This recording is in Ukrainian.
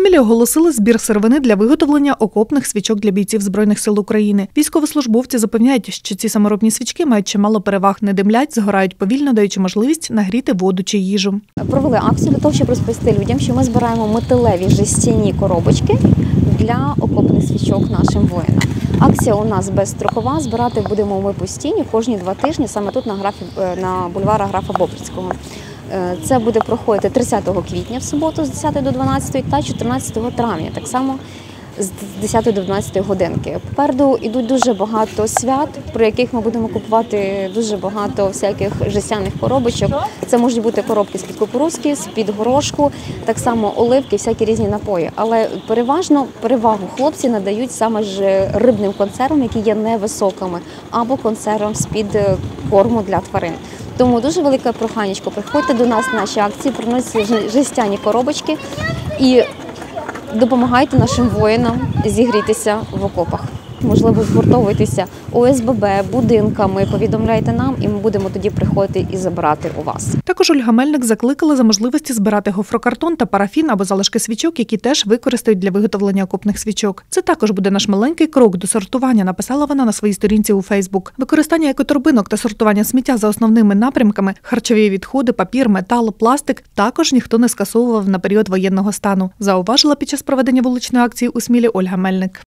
Смілі оголосили збір сировини для виготовлення окопних свічок для бійців Збройних сил України. Військовослужбовці запевняють, що ці саморобні свічки мають чимало переваг, не димлять, згорають повільно, даючи можливість нагріти воду чи їжу. Провели акцію для того, щоб розповісти людям, що ми збираємо металеві жестяні коробочки для окопних свічок нашим воїнам. Акція у нас безстрокова, збирати будемо ми постійно, кожні 2 тижні, саме тут на бульварі графа Бобрицького. Це буде проходити 30 квітня в суботу з 10 до 12 та 14 травня, так само з 10 до 12 годинки. Попереду йдуть дуже багато свят, про яких ми будемо купувати дуже багато всяких жестяних коробочок. Це можуть бути коробки з-під кукурудзки, з-під горошку, так само оливки, всякі різні напої. Але переважно перевагу хлопці надають саме ж рибним консервам, які є невисокими, або консервам з-під корму для тварин. Тому дуже велике проханечко, приходьте до нас на наші акції, приносять жестяні коробочки і допомагайте нашим воїнам зігрітися в окопах. Можливо, згуртовуйтеся ОСББ, будинками, повідомляйте нам, і ми будемо тоді приходити і забирати у вас. Також Ольга Мельник закликала за можливості збирати гофрокартон та парафін або залишки свічок, які теж використають для виготовлення окопних свічок. Це також буде наш маленький крок до сортування, написала вона на своїй сторінці у Фейсбук. Використання екоторбинок та сортування сміття за основними напрямками – харчові відходи, папір, метал, пластик – також ніхто не скасовував на період воєнного стану, зауважила під час проведення вуличної акції у Смілі Ольга Мельник.